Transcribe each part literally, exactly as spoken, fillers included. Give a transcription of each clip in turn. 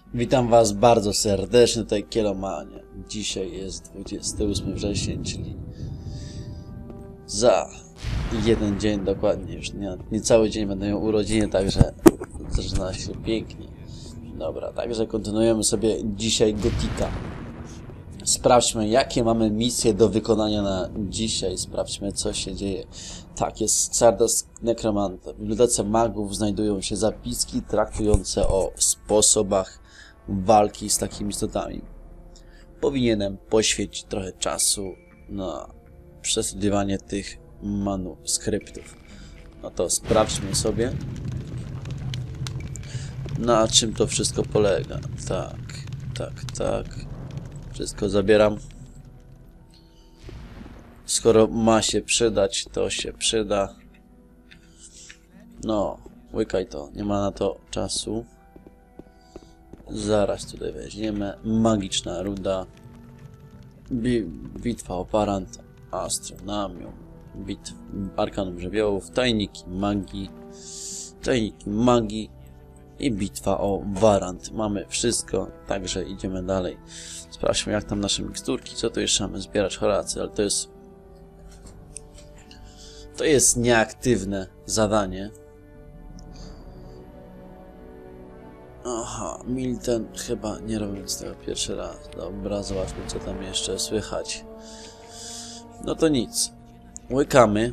Witam Was bardzo serdecznie, tutaj Kielomanie. Dzisiaj jest dwudziestego ósmego września, czyli za jeden dzień dokładnie, już nie, nie cały dzień będę miał urodziny, także zaczyna się pięknie. Dobra, także kontynuujemy sobie dzisiaj Gotika. Sprawdźmy, jakie mamy misje do wykonania na dzisiaj. Sprawdźmy, co się dzieje. Tak, jest Xardas Nekromanta. W bibliotece magów znajdują się zapiski traktujące o sposobach walki z takimi istotami. Powinienem poświęcić trochę czasu na przesłuchiwanie tych manuskryptów. No to sprawdźmy sobie, na czym to wszystko polega. Tak, tak, tak. Wszystko zabieram. Skoro ma się przydać, to się przyda. No, łykaj to. Nie ma na to czasu. Zaraz tutaj weźmiemy. Magiczna ruda. Bi bitwa o Parant. Astronomium. Bitw Arkanum Żywiołów. Tajniki magii. Tajniki magii. I bitwa o Warant. Mamy wszystko, także idziemy dalej. Sprawdźmy, jak tam nasze miksturki. Co tu jeszcze mamy? Zbierać Horacy, ale to jest... To jest nieaktywne zadanie. Aha, Milton chyba nie robiąc tego pierwszy raz. Dobra, zobaczmy, co tam jeszcze słychać. No to nic. Łykamy.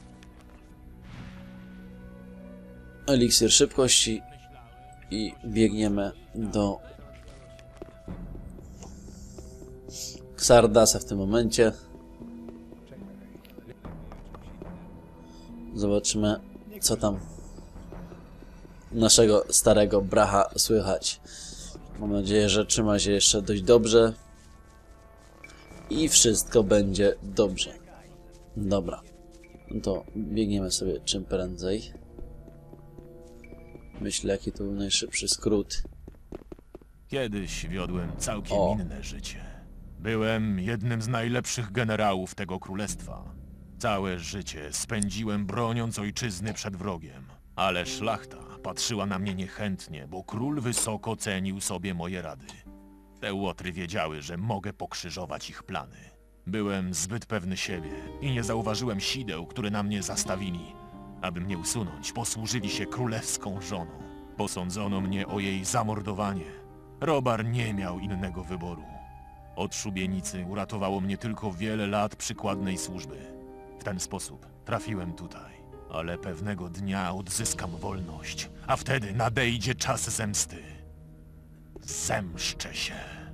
Eliksir szybkości. I biegniemy do Xardasa w tym momencie. Zobaczymy, co tam naszego starego bracha słychać. Mam nadzieję, że trzyma się jeszcze dość dobrze. I wszystko będzie dobrze. Dobra. No to biegniemy sobie czym prędzej. Myślę, jaki to był najszybszy skrót. Kiedyś wiodłem całkiem O. inne życie. Byłem jednym z najlepszych generałów tego królestwa. Całe życie spędziłem broniąc ojczyzny przed wrogiem. Ale szlachta patrzyła na mnie niechętnie, bo król wysoko cenił sobie moje rady. Te łotry wiedziały, że mogę pokrzyżować ich plany. Byłem zbyt pewny siebie i nie zauważyłem sideł, które na mnie zastawili. Aby mnie usunąć, posłużyli się królewską żoną. Posądzono mnie o jej zamordowanie. Robar nie miał innego wyboru. Od szubienicy uratowało mnie tylko wiele lat przykładnej służby. W ten sposób trafiłem tutaj. Ale pewnego dnia odzyskam wolność, a wtedy nadejdzie czas zemsty. Zemszczę się.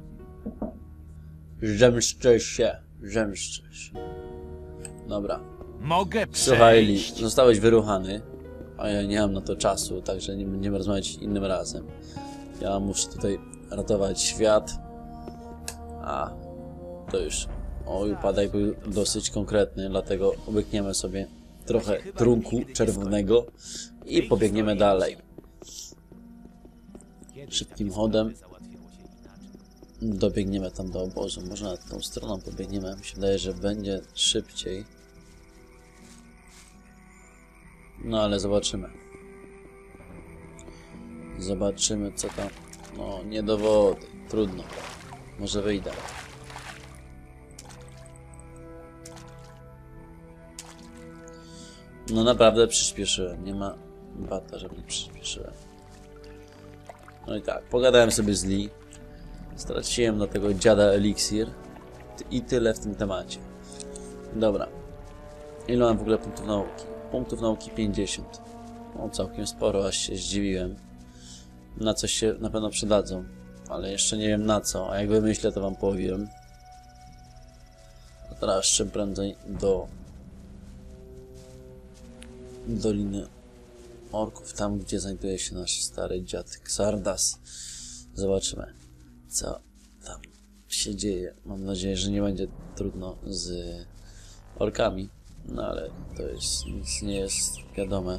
Zemszczę się. Zemszczę się. Dobra. Mogę przejść. Słuchaj, Li, zostałeś wyruchany, a ja nie mam na to czasu, także nie będziemy rozmawiać innym razem. Ja muszę tutaj ratować świat. A, to już... Oj, upadek był dosyć konkretny, dlatego łykniemy sobie trochę trunku czerwonego i pobiegniemy dalej. Szybkim chodem dobiegniemy tam do obozu. Może nad tą stroną pobiegniemy. Mi się wydaje, że będzie szybciej. No ale zobaczymy. Zobaczymy, co tam... No, nie do wody. Trudno. Może wyjdę. No naprawdę przyspieszyłem. Nie ma bata, żeby nie przyspieszyłem. No i tak, pogadałem sobie z Lee. Straciłem do tego dziada eliksir. I tyle w tym temacie. Dobra. Ile mam w ogóle punktów nauki? Punktów nauki pięćdziesiąt. No całkiem sporo, aż się zdziwiłem. Na coś się na pewno przydadzą. Ale jeszcze nie wiem na co. A jak wymyślę, to wam powiem. A teraz czym prędzej do Doliny Orków, tam gdzie znajduje się nasz stary dziad Xardas. Zobaczymy, co tam się dzieje. Mam nadzieję, że nie będzie trudno z orkami, no ale to jest, nic nie jest wiadome.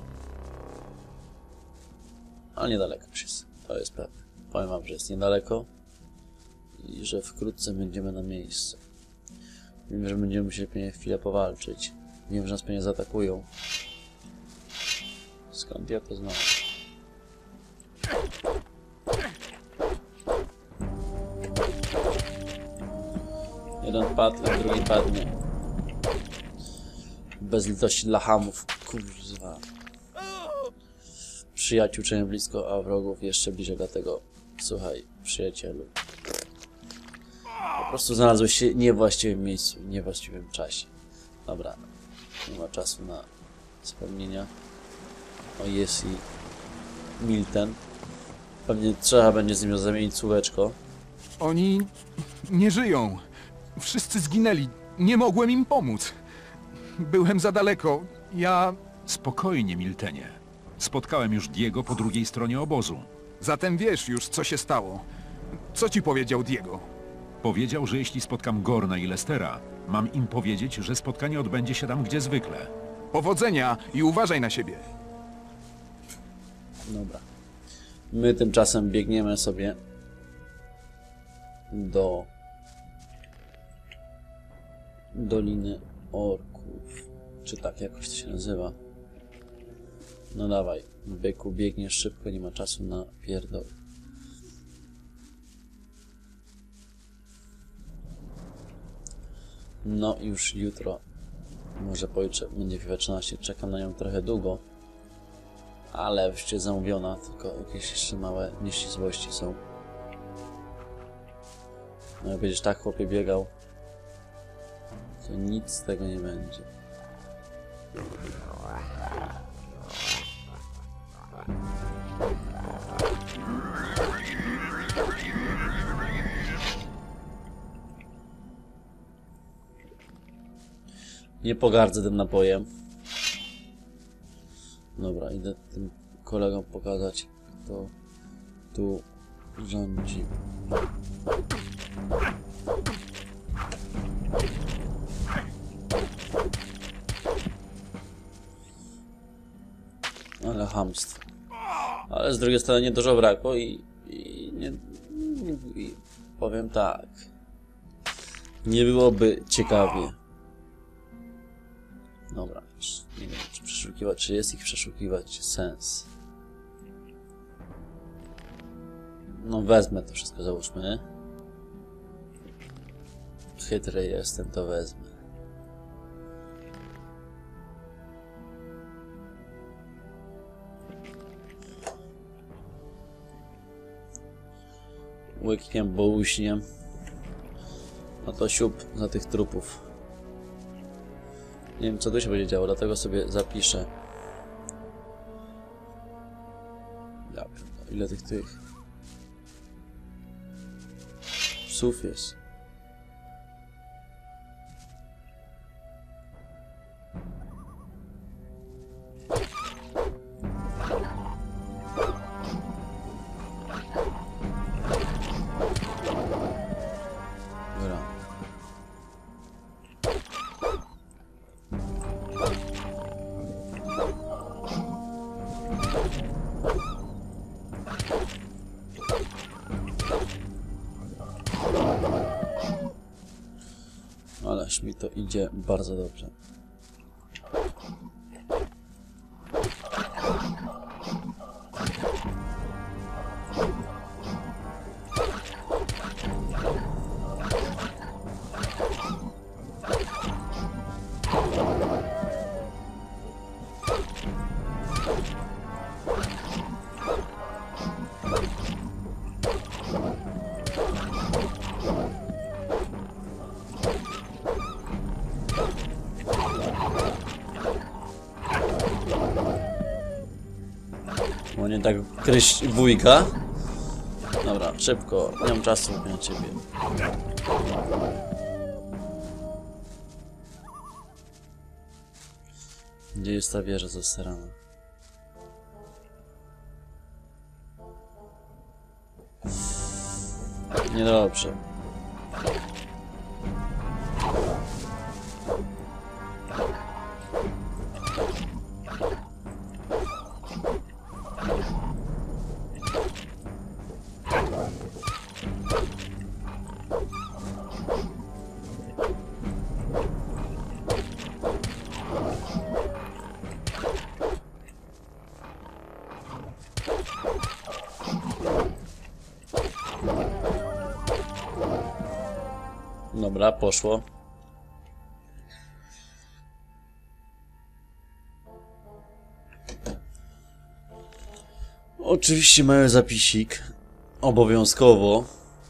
Ale niedaleko już jest, to jest pewne. Powiem wam, że jest niedaleko i że wkrótce będziemy na miejscu. Wiem, że będziemy musieli pewnie chwilę powalczyć. Wiem, że nas pewnie zaatakują. Skąd ja to znam? Jeden padł i drugi padnie. Bez litości dla hamów. Kurwa. Przyjaciół czynię blisko, a wrogów jeszcze bliżej, dlatego słuchaj, przyjacielu. Po prostu znalazłeś się w niewłaściwym miejscu, w niewłaściwym czasie. Dobra, nie ma czasu na wspomnienia. O, jest i Milten. Pewnie trzeba będzie z nim zamienić słóweczko. Oni nie żyją. Wszyscy zginęli. Nie mogłem im pomóc. Byłem za daleko. Ja... Spokojnie, Miltenie. Spotkałem już Diego po drugiej stronie obozu. Zatem wiesz już, co się stało. Co ci powiedział Diego? Powiedział, że jeśli spotkam Gorna i Lestera, mam im powiedzieć, że spotkanie odbędzie się tam, gdzie zwykle. Powodzenia i uważaj na siebie. Dobra. My tymczasem biegniemy sobie do Doliny Orków. Czy tak jakoś to się nazywa? No dawaj, byku, biegniesz szybko, nie ma czasu na pierdol. No już jutro, może pojutrze będzie FIFA trzynaście, czekam na nią trochę długo, ale wreszcie zamówiona, tylko jakieś jeszcze małe nieścisłości są. No jak będziesz tak, chłopie, biegał, to nic z tego nie będzie. Nie pogardzę tym napojem. Dobra, idę tym kolegom pokazać, kto tu rządzi. Ale chamstwo. Ale z drugiej strony nie dużo brakło i, i nie, nie i powiem tak. Nie byłoby ciekawie. Dobra, nie wiem, czy przeszukiwać, czy jest ich przeszukiwać sens. No wezmę to wszystko, załóżmy. Chytry jestem, to wezmę. Łykniem, bo uśniem. No to siup za tych trupów. Nie wiem, co tu się będzie działo, dlatego sobie zapiszę. Ja pierdolę, ile tych tych psów jest. Dobra. Ależ mi to idzie bardzo dobrze. Bo nie tak gryźć wujka. Dobra, szybko, nie mam czasu na ciebie. Gdzie jest ta wieża zasrana? Niedobrze. Dobra, poszło. Oczywiście mały zapisik. Obowiązkowo.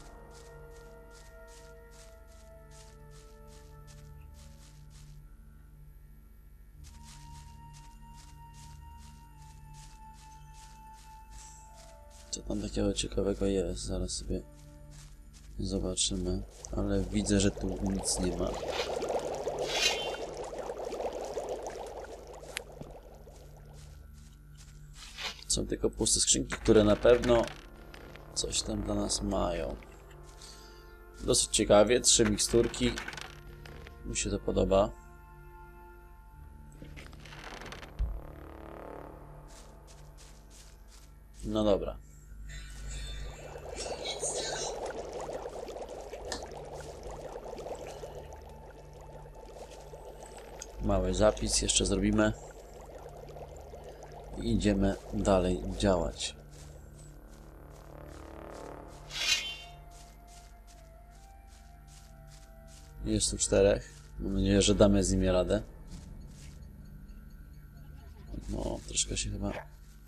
Co tam takiego ciekawego jest? Zaraz sobie zobaczymy. Ale widzę, że tu nic nie ma. Są tylko puste skrzynki, które na pewno coś tam dla nas mają. Dosyć ciekawie. Trzy miksturki. Mi się to podoba. No dobra. Mały zapis jeszcze zrobimy. I idziemy dalej działać. Jest tu czterech. Mam nadzieję, że damy z nimi radę. No, troszkę się chyba...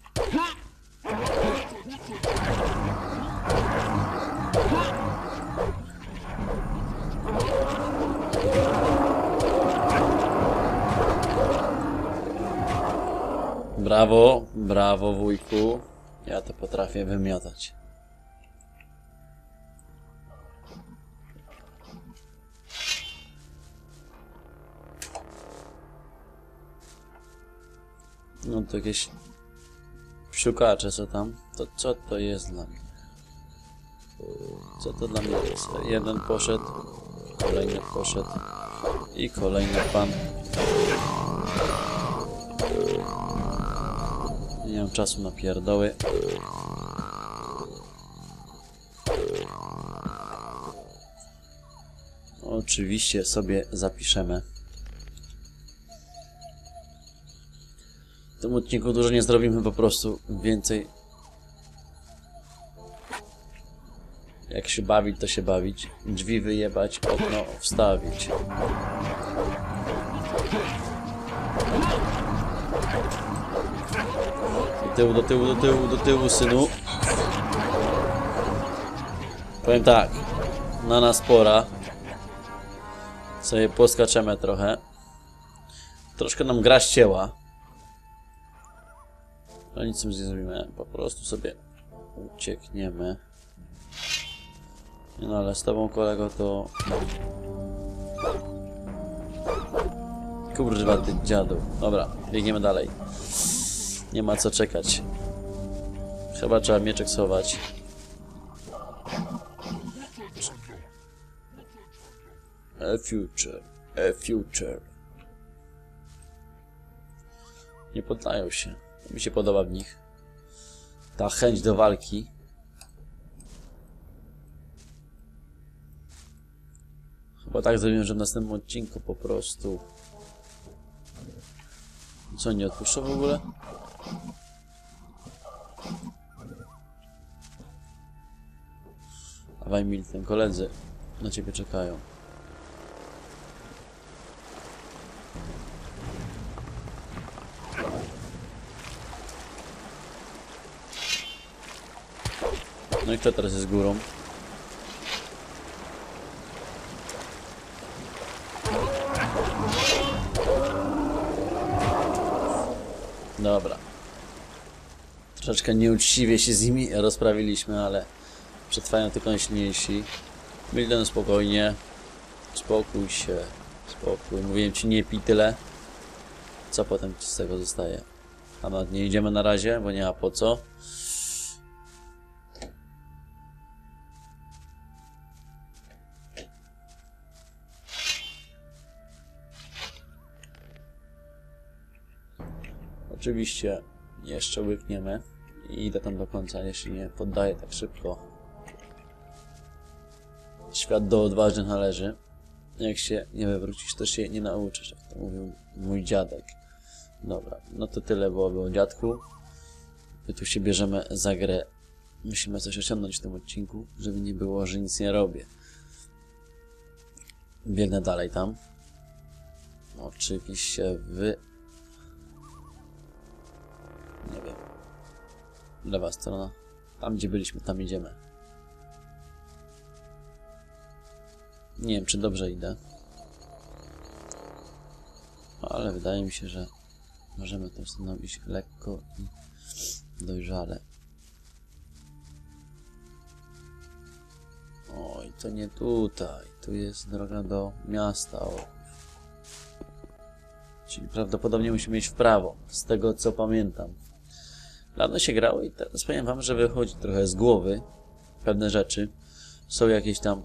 Brawo, brawo wujku. Ja to potrafię wymiatać. No to jakieś psiukacze, co tam? To co to jest dla mnie? Co to dla mnie jest? Jeden poszedł, kolejny poszedł i kolejny pan. Nie mam czasu na pierdoły. Oczywiście sobie zapiszemy. W tym odcinku dużo nie zrobimy, po prostu więcej. Jak się bawić, to się bawić. Drzwi wyjebać, okno wstawić. Do tyłu, do tyłu, do tyłu, do tyłu, synu. Powiem tak. Na nas pora. Sobie poskaczemy trochę. Troszkę nam gra ścięła. Ale nic z tym nie zrobimy. Po prostu sobie uciekniemy. No ale z tobą, kolego, to... Kurwa, ty dziadu. Dobra, biegniemy dalej. Nie ma co czekać. Chyba trzeba mieczek schować. A future. A future. Nie poddają się. Mi się podoba w nich ta chęć do walki. Chyba tak zrobimy, że w następnym odcinku po prostu... Co, nie odpuszczę w ogóle? Dawaj, Milton, koledzy na ciebie czekają. No i kto teraz jest górą? Dobra. Troszeczkę nieuczciwie się z nimi rozprawiliśmy, ale przetrwają tylko najsilniejsi. Milton, spokojnie. Spokój się. Spokój. Mówiłem ci, nie pij tyle. Co potem ci z tego zostaje? A nawet nie idziemy na razie, bo nie ma po co. Oczywiście jeszcze łykniemy i idę tam do końca, jeśli nie poddaję tak szybko. Świat do odważnych należy. Jak się nie wywrócisz, to się nie nauczysz, jak to mówił mój dziadek. Dobra, no to tyle byłoby o dziadku. My tu się bierzemy za grę. Musimy coś osiągnąć w tym odcinku, żeby nie było, że nic nie robię. Biegnę dalej tam. Oczywiście wy... Nie wiem. Lewa strona. Tam gdzie byliśmy, tam idziemy. Nie wiem, czy dobrze idę. Ale wydaje mi się, że możemy tą stroną iść lekko i dojrzale. Oj, to nie tutaj. Tu jest droga do miasta orków. Czyli prawdopodobnie musimy iść w prawo. Z tego co pamiętam. Dawno się grało i teraz powiem wam, że wychodzi trochę z głowy pewne rzeczy. Są jakieś tam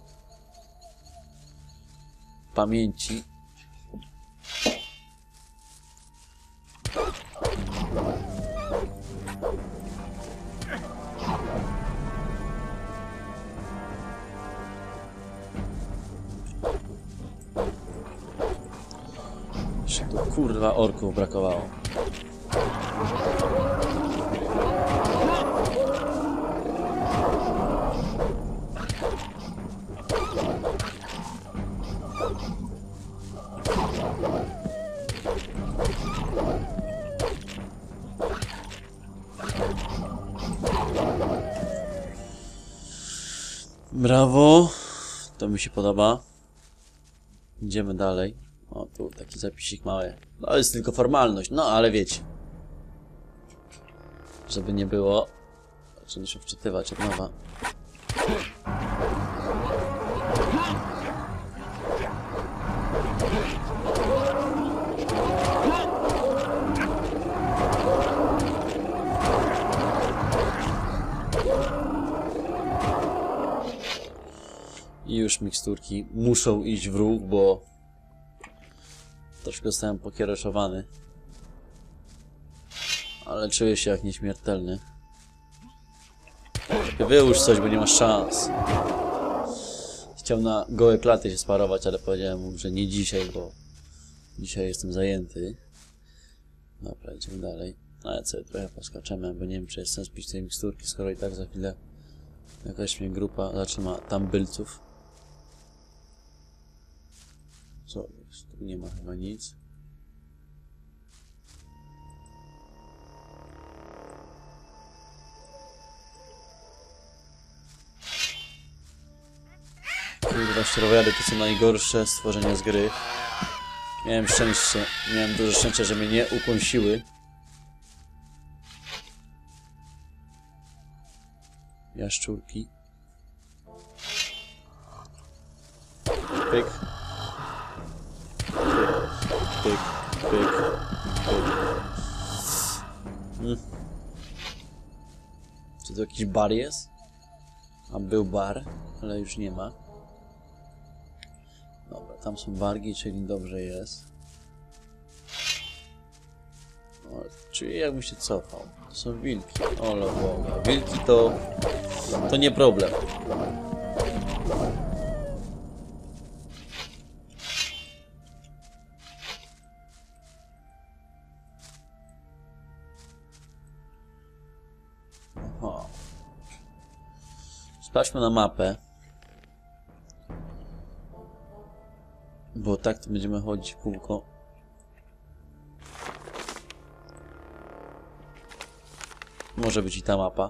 pamięci. Jeszcze tu kurwa orków brakowało. Brawo, to mi się podoba. Idziemy dalej. O, tu taki zapisik mały. No, jest tylko formalność, no ale wiecie. Żeby nie było. Trzeba się wczytywać od nowa. I już miksturki muszą iść w ruch, bo troszkę zostałem pokiereszowany. Ale czuję się jak nieśmiertelny. Wyłóż coś, bo nie masz szans. Chciał na gołe klaty się sparować, ale powiedziałem mu, że nie dzisiaj, bo dzisiaj jestem zajęty. Dobra, idziemy dalej. Ale sobie trochę poskaczemy, bo nie wiem, czy jest sens pić tej miksturki, skoro i tak za chwilę jakaś mnie grupa zatrzyma tam bylców. Co jest? Tu nie ma chyba nic. Kurwa, ścierwojady to są najgorsze stworzenia z gry. Miałem szczęście, miałem dużo szczęścia, że mnie nie ukąsiły. Jaszczurki. Pyk. Pyk, pyk, pyk. Hmm. Czy to jakiś bar jest? A był bar, ale już nie ma. Dobra, tam są wargi, czyli dobrze jest. O, czyli jakbym się cofał. To są wilki. O Boga. Wilki to... to nie problem. Aha. Sprawdźmy na mapę. Bo tak to będziemy chodzić w kółko. Może być i ta mapa.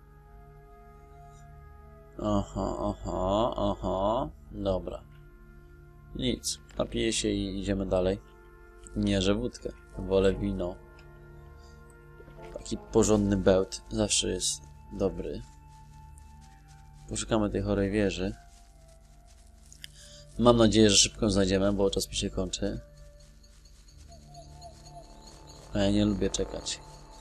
Aha, aha, aha. Dobra. Nic. Napiję się i idziemy dalej. Nie, że wódkę. Wolę wino. Taki porządny bełt zawsze jest dobry. Poszukamy tej chorej wieży. Mam nadzieję, że szybko ją znajdziemy, bo czas mi się kończy. A ja nie lubię czekać.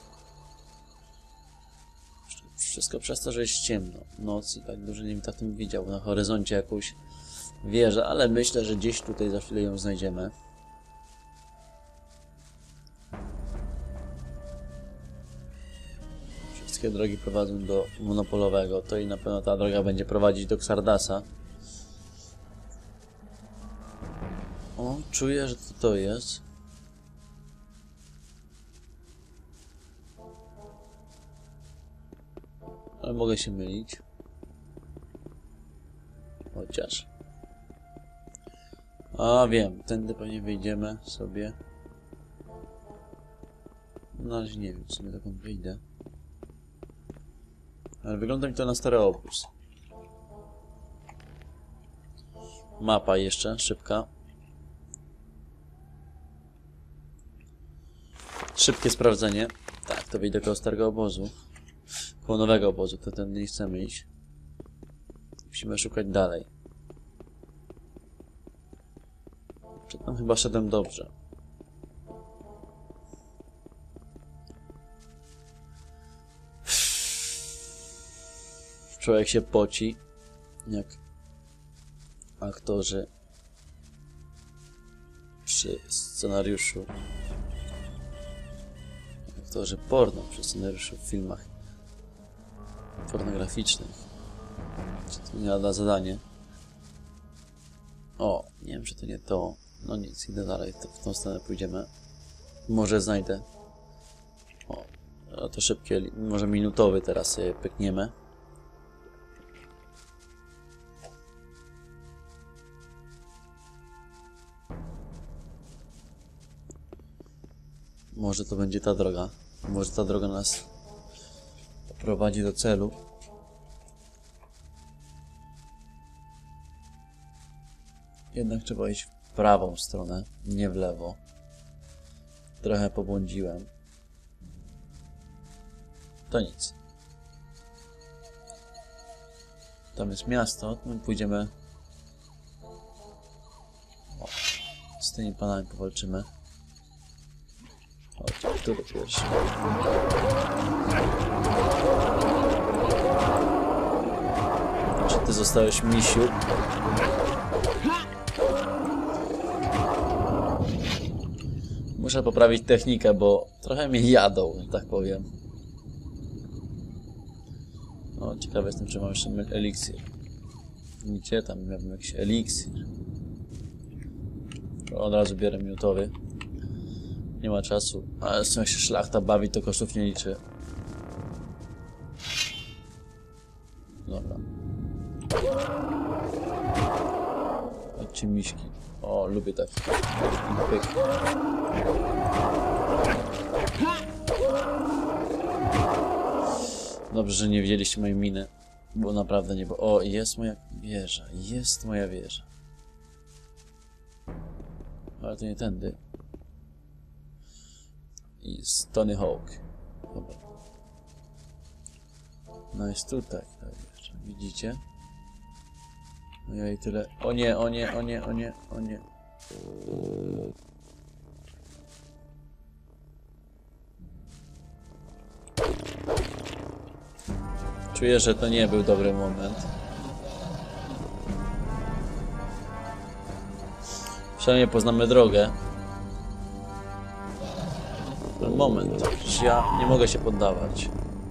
Wszystko przez to, że jest ciemno. Noc i tak dużo nie w tym widział. Na horyzoncie jakąś wieżę, ale myślę, że gdzieś tutaj za chwilę ją znajdziemy. Wszystkie drogi prowadzą do monopolowego. To i na pewno ta droga będzie prowadzić do Xardasa. O, czuję, że to to jest. Ale mogę się mylić. Chociaż. A wiem, tędy pewnie wyjdziemy sobie. Na razie nie wiem, w sumie dokąd wyjdę. Ale wygląda mi to na stary obóz. Mapa jeszcze, szybka. Szybkie sprawdzenie. Tak, to wyjdę koło starego obozu. Koło nowego obozu, to tędy nie chcemy iść. Musimy szukać dalej. Przedtem chyba szedłem dobrze. Człowiek się poci, jak aktorzy przy scenariuszu. Aktorzy porno przy scenariuszu w filmach pornograficznych. Czy to nie lada zadanie? O, nie wiem, czy to nie to. No nic, idę dalej, to w tą stronę pójdziemy. Może znajdę. O, to szybkie, może minutowy teraz sobie pykniemy. Może to będzie ta droga. Może ta droga nas prowadzi do celu. Jednak trzeba iść w prawą stronę, nie w lewo. Trochę pobłądziłem. To nic. Tam jest miasto, my pójdziemy. O, z tymi panami powalczymy. Chodź, który pierwszy? Czy ty zostałeś misiu? Muszę poprawić technikę, bo trochę mnie jadą, że tak powiem. O, ciekawe jestem, czy mam jeszcze eliksir. Widzicie, tam miałbym jakiś eliksir. Od razu biorę minutowy. Nie ma czasu, ale jak się szlachta bawi, to kosztów nie liczy. Dobra. Chodźcie miśki. O, lubię taki. Pyk. Dobrze, że nie widzieliście mojej miny, bo naprawdę nie było. O, jest moja wieża, jest moja wieża. Ale to nie tędy. I Tony Hawk. Dobra. No jest tutaj ta wieża, widzicie? No ja i tyle. O nie, o nie, o nie, o nie, o nie. Czuję, że to nie był dobry moment. Przynajmniej poznamy drogę. Ten moment, przecież ja nie mogę się poddawać.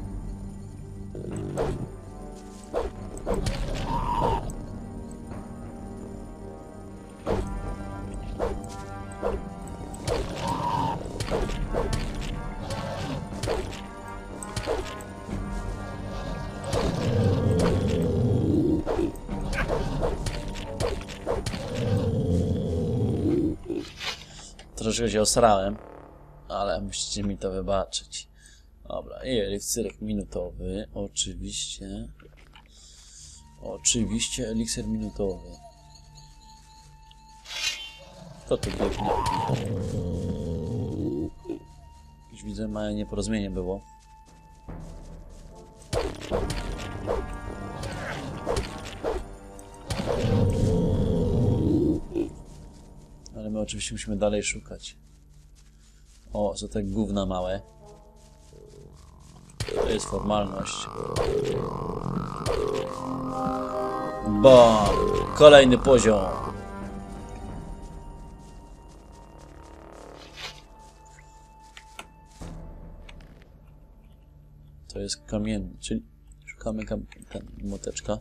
Troszkę się osrałem, ale musicie mi to wybaczyć. Dobra, i eliksir minutowy, oczywiście. Oczywiście eliksir minutowy. Kto tu biegnie? Już widzę, małe nieporozumienie było. Ale my oczywiście musimy dalej szukać. O, co te gówna małe. To jest formalność. Bam! Kolejny poziom. To jest kamienny, czyli szukamy kam ten, młoteczka.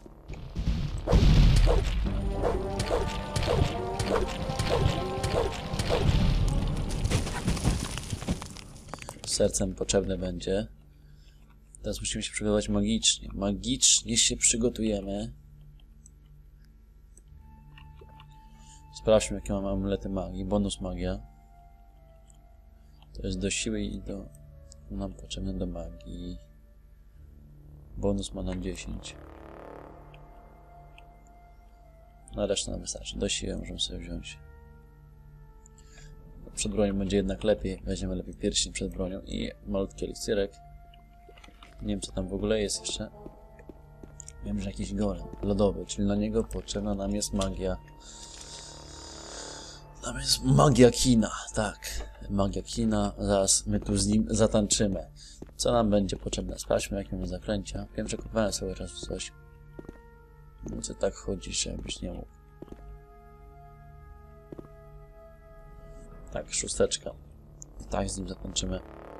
Sercem potrzebne będzie. Teraz musimy się przygotować magicznie. Magicznie się przygotujemy. Sprawdźmy, jakie mamy amulety magii. Bonus magia. To jest do siły i do... nam potrzebne do magii. Bonus ma na dziesięć. Na resztę nam wystarczy. Do siły możemy sobie wziąć. Przed bronią będzie jednak lepiej. Weźmiemy lepiej pierścień przed bronią i malutki eliksirek. Nie wiem, co tam w ogóle jest jeszcze. Wiem, że jakiś golem lodowy, czyli na niego potrzebna nam jest magia. Tam jest magia kina, tak. Magia kina. Zaraz my tu z nim zatańczymy. Co nam będzie potrzebne? Sprawdźmy, jakie mamy zaklęcia. Wiem, że kupowałem sobie raz coś. No co tak chodzi, żebyś nie mógł. Tak, szósteczka. Tak, z nim zatańczymy.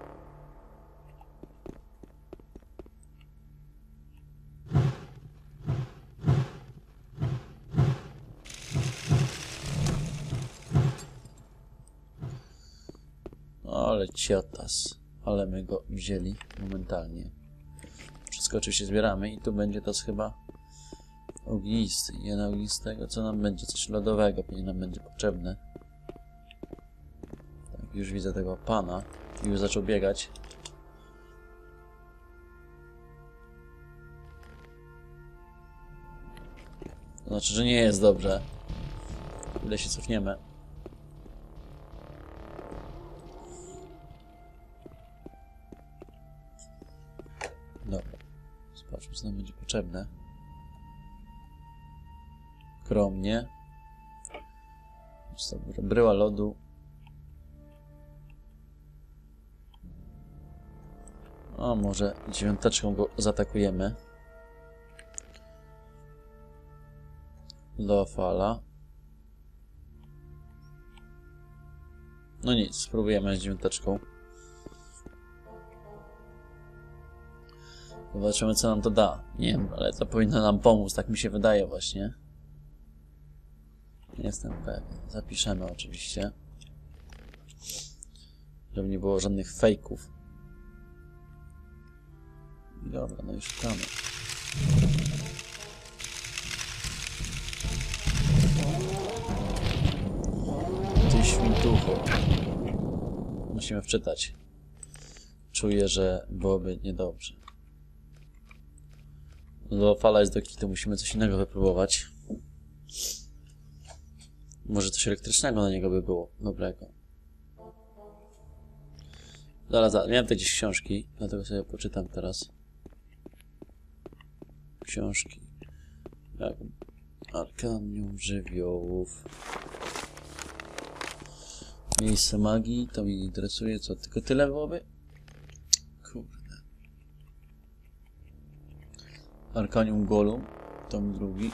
No, ale ciotas. Ale my go wzięli momentalnie. Wszystko oczywiście zbieramy i tu będzie to chyba ognisty. I na ognistego co nam będzie? Coś lodowego pewnie nam będzie potrzebne. Tak, już widzę tego pana. Już zaczął biegać. To znaczy, że nie jest dobrze. Ile się cofniemy. Dobra. Zobaczmy, co nam będzie potrzebne. Kromnie. Dobra, bryła lodu. O, może dziewiąteczką go zaatakujemy. Do fala. No nic, spróbujemy z dziewiąteczką. Zobaczymy, co nam to da. Nie wiem, ale to powinno nam pomóc, tak mi się wydaje właśnie. Nie jestem pewien. Zapiszemy oczywiście. Żeby nie było żadnych fejków. Dobra, no i szukamy. Ty świntucho. Musimy wczytać. Czuję, że byłoby niedobrze. Do fala jest do kitu, musimy coś innego wypróbować. Może coś elektrycznego na niego by było dobrego. Zaraz, zaraz. Miałem te gdzieś książki, dlatego sobie poczytam teraz. Książki. Jak Arkanium żywiołów. Miejsce magii, to mnie interesuje. Co, tylko tyle byłoby? Kurde. Arkanium Golum, tom drugi.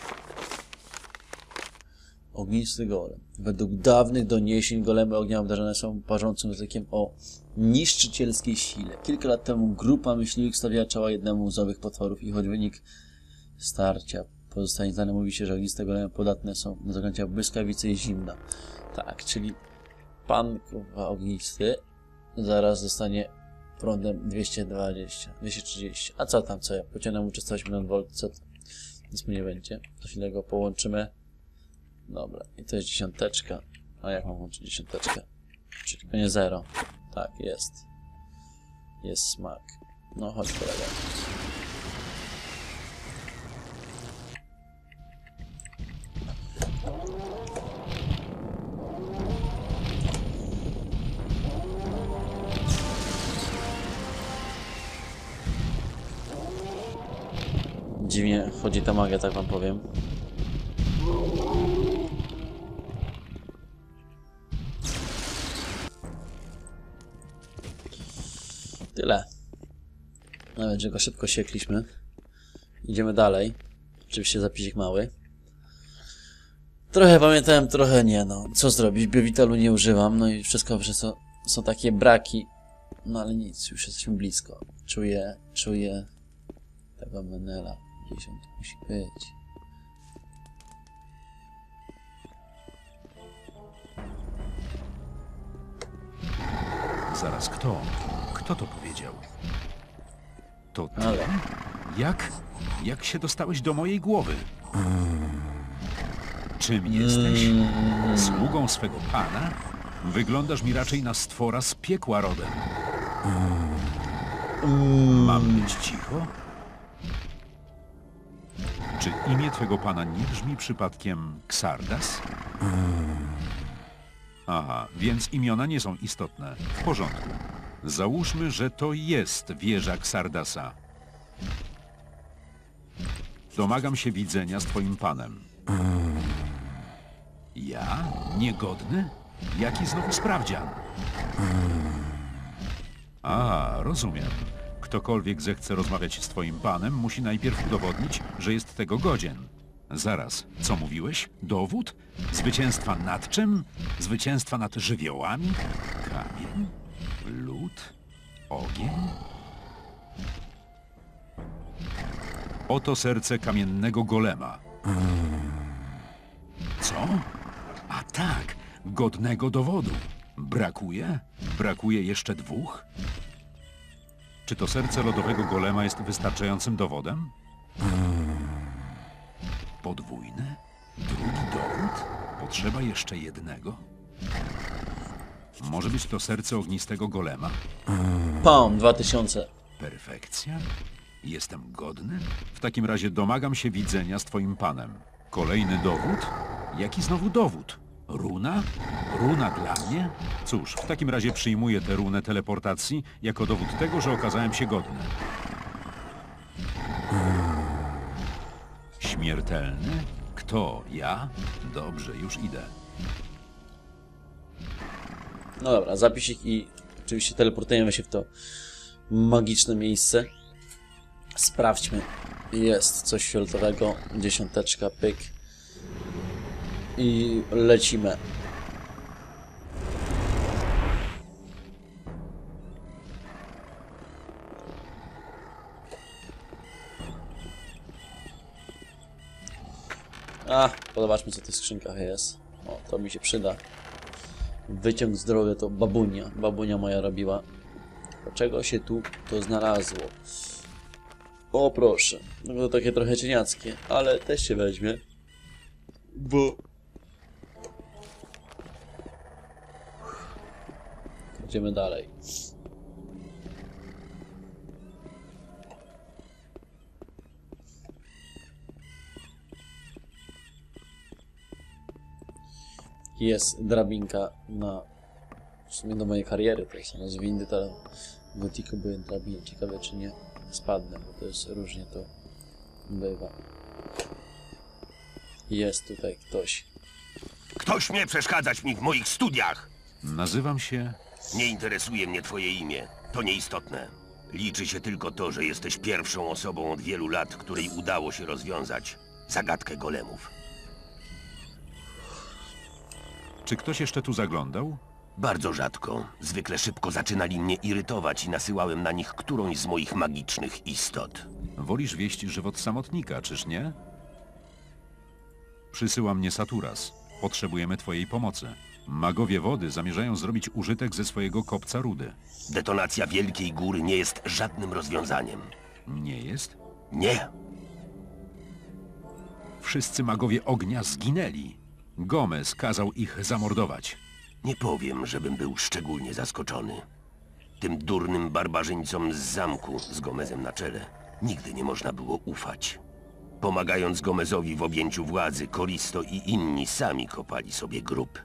Ognisty golem. Według dawnych doniesień golemy ognia obdarzone są parzącym językiem o niszczycielskiej sile. Kilka lat temu grupa myśliwych stawiała czoła jednemu z owych potworów i choć wynik starcia pozostaje znany, mówi się, że ogniste golemy podatne są na zaklęcia błyskawicy i zimna. Tak, czyli pan kurwa ognisty zaraz zostanie prądem dwieście dwadzieścia, dwieście trzydzieści. A co tam, co ja? Pociągnę mu trzysta osiemdziesiąt woltów, co to? Nic mu nie będzie. To chwilę go połączymy. Dobra, i to jest dziesiąteczka. A jak mam włączyć dziesiąteczkę? Czyli to nie zero. Tak, jest. Jest smak. No chodź kolega. Dziwnie chodzi ta magia, tak wam powiem. Tyle. Nawet, że go szybko siekliśmy. Idziemy dalej. Oczywiście zapisik mały. Trochę pamiętałem, trochę nie, no. Co zrobić? Biowitalu nie używam, no i wszystko przez to są takie braki. No ale nic, już jesteśmy blisko. Czuję, czuję tego Menela. Gdzieś on tu musi być. Zaraz, kto? Kto to powiedział? To ty? Ale Jak? Jak się dostałeś do mojej głowy? Czy Czym jesteś? Sługą swego pana? Wyglądasz mi raczej na stwora z piekła rodem. Mam być cicho? Czy imię twego pana nie brzmi przypadkiem Xardas? Aha, więc imiona nie są istotne. W porządku. Załóżmy, że to jest wieża Xardasa. Domagam się widzenia z twoim panem. Ja? Niegodny? Jaki znowu sprawdzian? A, rozumiem. Ktokolwiek zechce rozmawiać z twoim panem, musi najpierw udowodnić, że jest tego godzien. Zaraz, co mówiłeś? Dowód? Zwycięstwa nad czym? Zwycięstwa nad żywiołami? Kamień? Lód? Ogień? Oto serce kamiennego golema. Co? A tak, godnego dowodu. Brakuje? Brakuje jeszcze dwóch? Czy to serce lodowego golema jest wystarczającym dowodem? Podwójne? Drugi dowód? Potrzeba jeszcze jednego? Może być to serce ognistego golema? Pam, dwa tysiące. Perfekcja? Jestem godny? W takim razie domagam się widzenia z twoim panem. Kolejny dowód? Jaki znowu dowód? Runa? Runa dla mnie? Cóż, w takim razie przyjmuję tę runę teleportacji jako dowód tego, że okazałem się godny. Śmiertelny? Kto? Ja? Dobrze, już idę. No dobra, zapisik i oczywiście teleportujemy się w to magiczne miejsce. Sprawdźmy. Jest coś fioletowego. Dziesiąteczka, pyk. I lecimy. A, zobaczmy co w tych skrzynkach jest. O, to mi się przyda. Wyciąg zdrowia to babunia. Babunia moja robiła. Dlaczego się tu to znalazło? O proszę. No to takie trochę cieniackie, ale też się weźmie. Bo... Idziemy dalej. Jest drabinka na... W sumie do mojej kariery, to są z windy, to w Gotiku były drabiny. Ciekawe czy nie spadnę, bo to jest różnie to bywa. Jest tutaj ktoś. Kto śmie przeszkadzać mi w moich studiach? Nazywam się... Nie interesuje mnie twoje imię. To nieistotne. Liczy się tylko to, że jesteś pierwszą osobą od wielu lat, której udało się rozwiązać zagadkę golemów. Czy ktoś jeszcze tu zaglądał? Bardzo rzadko. Zwykle szybko zaczynali mnie irytować i nasyłałem na nich którąś z moich magicznych istot. Wolisz wieść żywot samotnika, czyż nie? Przysyła mnie Saturas. Potrzebujemy twojej pomocy. Magowie wody zamierzają zrobić użytek ze swojego kopca rudy. Detonacja Wielkiej Góry nie jest żadnym rozwiązaniem. Nie jest? Nie. Wszyscy magowie ognia zginęli. Gomez kazał ich zamordować. Nie powiem, żebym był szczególnie zaskoczony. Tym durnym barbarzyńcom z zamku z Gomezem na czele nigdy nie można było ufać. Pomagając Gomezowi w objęciu władzy, Koristo i inni sami kopali sobie grób.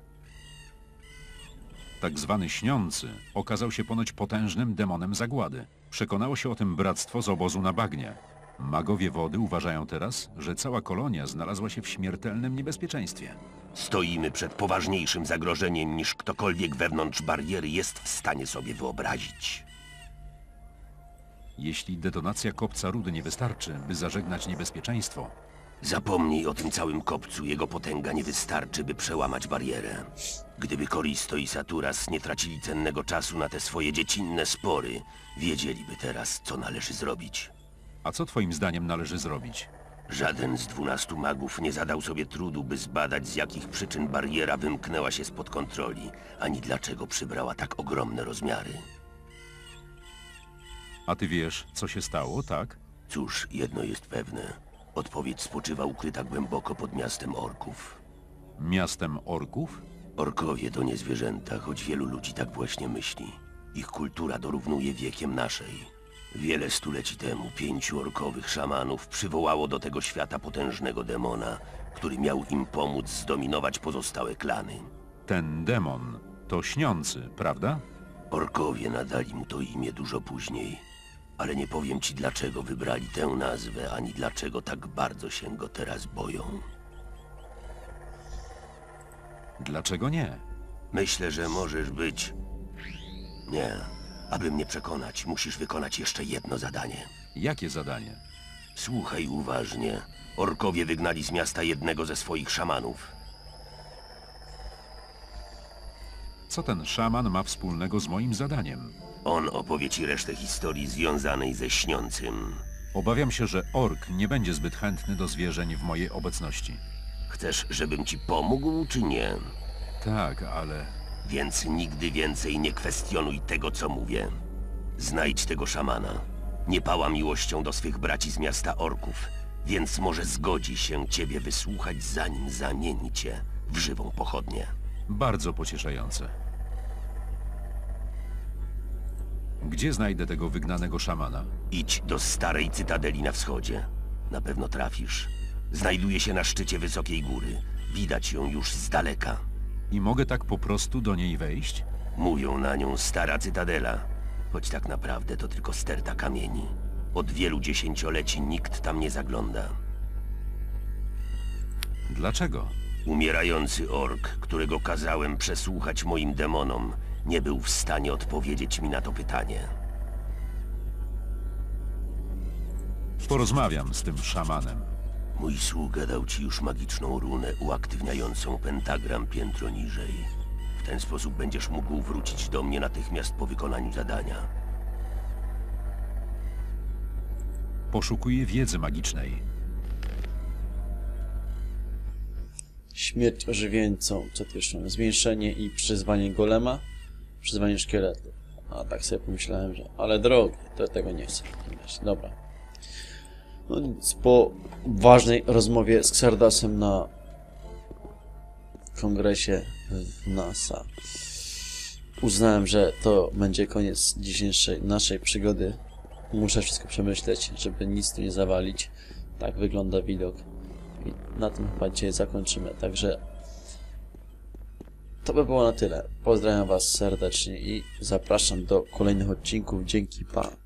Tak zwany śniący okazał się ponoć potężnym demonem zagłady. Przekonało się o tym bractwo z obozu na bagnie. Magowie wody uważają teraz, że cała kolonia znalazła się w śmiertelnym niebezpieczeństwie. Stoimy przed poważniejszym zagrożeniem niż ktokolwiek wewnątrz bariery jest w stanie sobie wyobrazić. Jeśli detonacja kopca rudy nie wystarczy, by zażegnać niebezpieczeństwo, Zapomnij o tym całym kopcu, jego potęga nie wystarczy, by przełamać barierę. Gdyby Koristo i Saturas nie tracili cennego czasu na te swoje dziecinne spory, wiedzieliby teraz, co należy zrobić. a co twoim zdaniem należy zrobić? Żaden z dwunastu magów nie zadał sobie trudu, by zbadać, z jakich przyczyn bariera wymknęła się spod kontroli, ani dlaczego przybrała tak ogromne rozmiary. A ty wiesz, co się stało, tak? Cóż, jedno jest pewne. Odpowiedź spoczywa ukryta głęboko pod miastem orków. Miastem orków? Orkowie to nie zwierzęta, choć wielu ludzi tak właśnie myśli. Ich kultura dorównuje wiekiem naszej. Wiele stuleci temu pięciu orkowych szamanów przywołało do tego świata potężnego demona, który miał im pomóc zdominować pozostałe klany. Ten demon to śniący, prawda? Orkowie nadali mu to imię dużo później, ale nie powiem ci, dlaczego wybrali tę nazwę, ani dlaczego tak bardzo się go teraz boją. Dlaczego nie? Myślę, że możesz być... Nie. Aby mnie przekonać, musisz wykonać jeszcze jedno zadanie. Jakie zadanie? Słuchaj uważnie. Orkowie wygnali z miasta jednego ze swoich szamanów. Co ten szaman ma wspólnego z moim zadaniem? On opowie ci resztę historii związanej ze śniącym. Obawiam się, że ork nie będzie zbyt chętny do zwierzeń w mojej obecności. Chcesz, żebym ci pomógł, czy nie? Tak, ale... Więc nigdy więcej nie kwestionuj tego, co mówię. Znajdź tego szamana. Nie pała miłością do swych braci z miasta orków, więc może zgodzi się ciebie wysłuchać, zanim zamieni cię w żywą pochodnię. Bardzo pocieszające. Gdzie znajdę tego wygnanego szamana? Idź do starej cytadeli na wschodzie. Na pewno trafisz. Znajduje się na szczycie wysokiej góry. Widać ją już z daleka. I mogę tak po prostu do niej wejść? Mówią na nią stara cytadela, choć tak naprawdę to tylko sterta kamieni. Od wielu dziesięcioleci nikt tam nie zagląda. Dlaczego? Umierający ork, którego kazałem przesłuchać moim demonom, nie był w stanie odpowiedzieć mi na to pytanie. Porozmawiam z tym szamanem. Mój sługa dał ci już magiczną runę uaktywniającą pentagram piętro niżej. W ten sposób będziesz mógł wrócić do mnie natychmiast po wykonaniu zadania. Poszukuję wiedzy magicznej. Śmierć ożywieńcą, co to jeszcze? Zwiększenie i przyzwanie golema, przyzwanie szkieletu. A tak sobie pomyślałem, że... Ale drogi, to tego nie chcę. Dobra. No nic, po ważnej rozmowie z Xardasem na kongresie w NASA uznałem, że to będzie koniec dzisiejszej naszej przygody. Muszę wszystko przemyśleć, żeby nic tu nie zawalić. Tak wygląda widok. I na tym chyba dzisiaj zakończymy. Także to by było na tyle. Pozdrawiam Was serdecznie i zapraszam do kolejnych odcinków. Dzięki, pa!